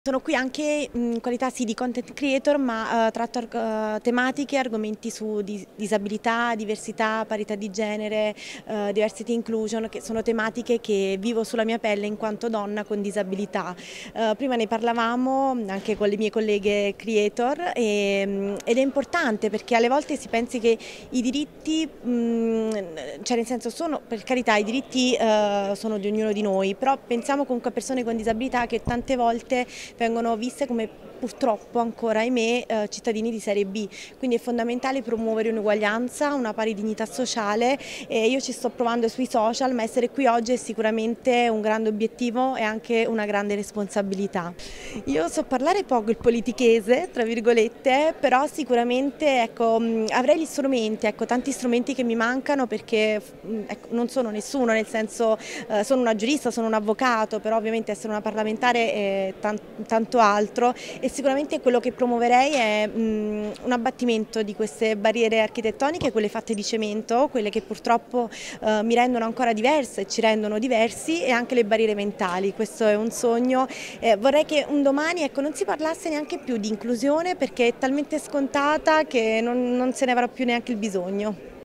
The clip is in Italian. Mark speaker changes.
Speaker 1: Sono qui anche in qualità sì, di content creator, ma tratto tematiche e argomenti su disabilità, diversità, parità di genere, diversity inclusion, che sono tematiche che vivo sulla mia pelle in quanto donna con disabilità. Prima ne parlavamo anche con le mie colleghe creator ed è importante perché alle volte si pensi che i diritti, cioè nel senso sono, per carità, i diritti sono di ognuno di noi, però pensiamo comunque a persone con disabilità che tante volte vengono viste come purtroppo ancora, ahimè, cittadini di serie B, quindi è fondamentale promuovere un'uguaglianza, una pari dignità sociale e io ci sto provando sui social, ma essere qui oggi è sicuramente un grande obiettivo e anche una grande responsabilità. Io so parlare poco il politichese, tra virgolette, però sicuramente ecco, avrei gli strumenti, ecco, tanti strumenti che mi mancano perché ecco, non sono nessuno, nel senso sono una giurista, sono un avvocato, però ovviamente essere una parlamentare è tanto altro e sicuramente quello che promuoverei è un abbattimento di queste barriere architettoniche, quelle fatte di cemento, quelle che purtroppo mi rendono ancora diverse, ci rendono diversi e anche le barriere mentali, questo è un sogno. Vorrei che un domani ecco, non si parlasse neanche più di inclusione perché è talmente scontata che non se ne avrà più neanche il bisogno.